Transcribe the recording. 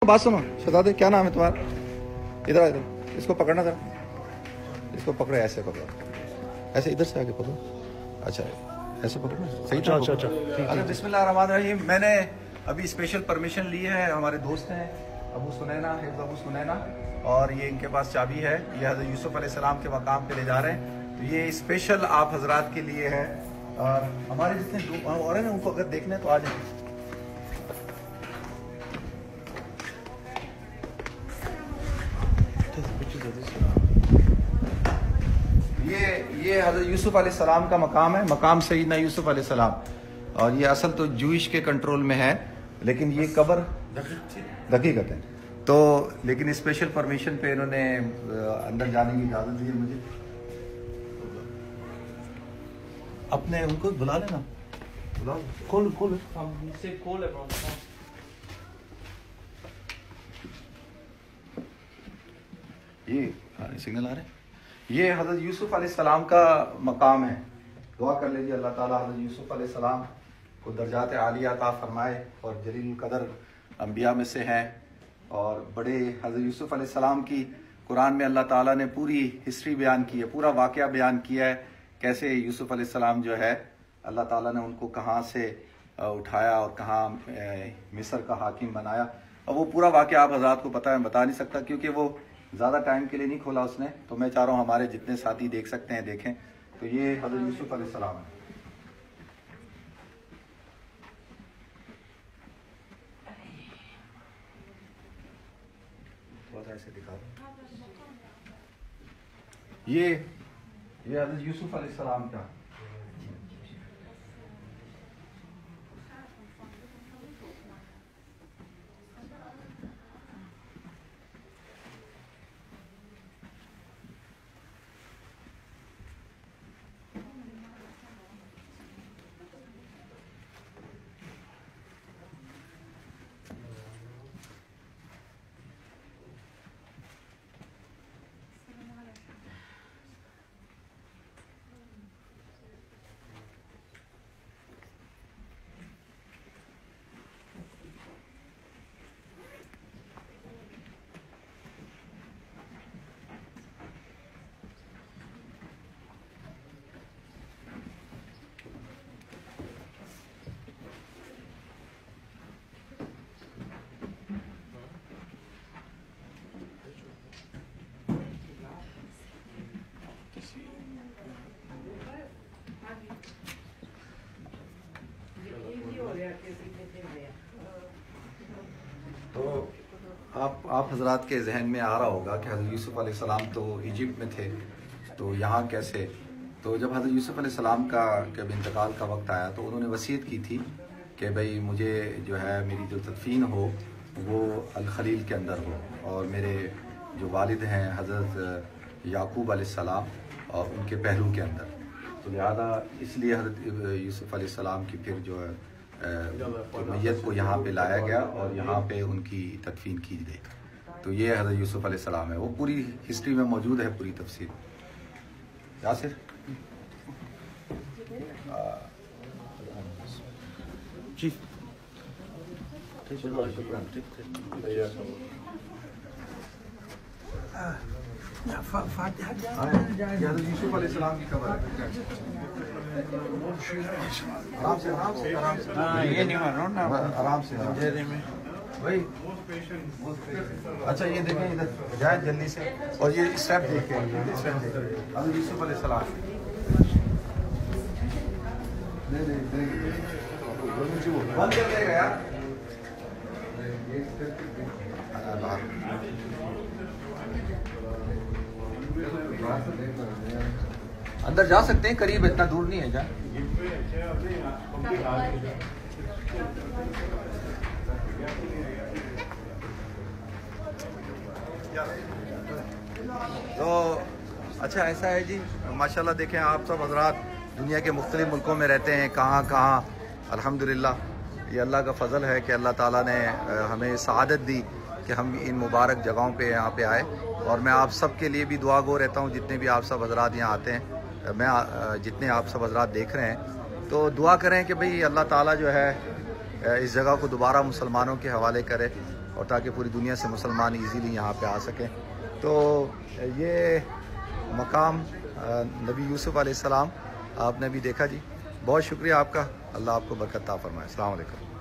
बात सुनो शहजादे, क्या नाम है तुम्हारा? इधर इधर, इसको पकड़ना जरा, इसको पकड़ो, ऐसे पकड़ो, ऐसे इधर से आगे पकड़ो। अच्छा ऐसे पकड़ना सही। अच्छा बिस्मिल्लाह रहमान रहीम। मैंने अभी स्पेशल परमिशन ली है, हमारे दोस्त हैं अबू सुनैना, अबू सुनैना, और ये इनके पास चाबी है, ये हज़रत यूसुफ अलैहिस्सलाम के मकाम पे ले जा रहे हैं। तो ये स्पेशल आप हजरात के लिए है, और हमारे जितने और हैं ना उनको अगर देखना है तो आ जाए। ये हज़रत यूसुफ अलैहिस्सलाम का मकाम है, मकाम सyyidina यूसुफ अलैहिस्सलाम, और ये असल तो जूइश के कंट्रोल में है, लेकिन ये कब्र हकीकत है। तो लेकिन स्पेशल परमिशन पे इन्होंने अंदर जाने की इजाज़त दी है मुझे। अपने उनको बुला लेना, बुला खोल खोल खोल है। ये सिग्नल आ रहे हैं। ये हज़रत यूसुफ अलैहिस्सलाम का मकाम है। दुआ कर लीजिए अल्लाह ताला हज़रत यूसुफ अलैहिस्सलाम को दर्जात आलिया अता फरमाए, और जलील कदर अंबिया में से हैं, और बड़े हज़रत यूसुफ अलैहिस्सलाम की कुरान में अल्लाह ताला ने पूरी हिस्ट्री बयान की है, पूरा वाक़या बयान किया है, कैसे यूसुफ अलैहिस्सलाम जो है अल्लाह ताला ने उनको कहाँ से उठाया और कहाँ मिस्र का हाकिम बनाया। और वो पूरा वाक़या आप हज़रात को पता है, मैं बता नहीं सकता क्योंकि वो ज़्यादा टाइम के लिए नहीं खोला उसने, तो मैं चाह रहा हूँ हमारे जितने साथी देख सकते हैं देखें। तो ये हज़रत यूसुफ अलैहिस्सलाम है। ऐसे दिखा दो। ये हज़रत यूसुफ अलैहिस्सलाम का तो आप हजरात के जहन में आ रहा होगा कि हज़रत यूसुफ अलैहिस्सलाम तो इजिप्ट में थे, तो यहाँ कैसे? तो जब हज़रत यूसुफ अलैहिस्सलाम का जब इंतकाल का वक्त आया तो उन्होंने वसीयत की थी कि भाई मुझे जो है मेरी जो तदफीन हो वो अल खलील के अंदर हो, और मेरे जो वालिद हैं हज़रत याकूब अलैहिस्सलाम और उनके पहलू के अंदर। तो लिहाजा इसलिए हज़रत यूसुफ अलैहिस्सलाम की फिर जो है मैयत को यहाँ पे लाया गया और यहाँ पे उनकी तदफीन की गई। तो ये हज़रत यूसुफ अलैहिस्सलाम है, वो पूरी हिस्ट्री में मौजूद है, पूरी तफसीर। यासिर जी यूसुफ अलैहिस्सलाम की कब्र आराम से ये नहीं मार रहा हूँ ना, आराम से भाई। अच्छा ये देखें इधर जाए जल्दी से, और ये स्टेप देखें, हज़रत यूसुफ अलैहिस्सलाम बंद कर देगा यार। अंदर जा सकते हैं, करीब इतना दूर नहीं है क्या? तो अच्छा ऐसा है जी, माशाल्लाह देखें आप सब हजरात दुनिया के मुख्तलिफ मुल्कों में रहते हैं, कहाँ कहाँ। अल्हम्दुलिल्लाह ये अल्लाह का फ़ज़ल है कि अल्लाह ताला ने हमें सआदत दी कि हम इन मुबारक जगहों पे यहाँ पे आए, और मैं आप सब के लिए भी दुआ गो रहता हूँ, जितने भी आप सब हजरात यहाँ आते हैं, मैं जितने आप सब हजरात देख रहे हैं, तो दुआ करें कि भाई अल्लाह ताला जो है इस जगह को दोबारा मुसलमानों के हवाले करे, और ताकि पूरी दुनिया से मुसलमान इजीली यहाँ पे आ सकें। तो ये मकाम नबी यूसुफ अलैहिस्सलाम आपने भी देखा जी। बहुत शुक्रिया आपका, अल्लाह आपको बरकत अता फरमाए। अस्सलाम वालेकुम।